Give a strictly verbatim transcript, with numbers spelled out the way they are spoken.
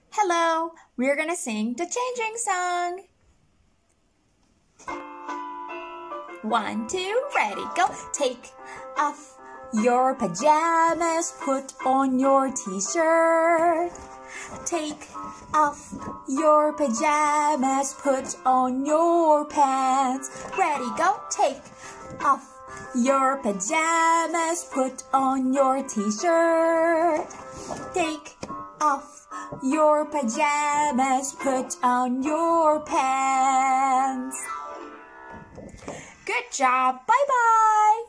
Hello, we're gonna sing the changing song. One, two, ready, go. Take off your pajamas, put on your t-shirt. Take off your pajamas, put on your pants. Ready, go. Take off your pajamas, put on your t-shirt. Take off your pajamas, put on your pants. Good job. Bye-bye.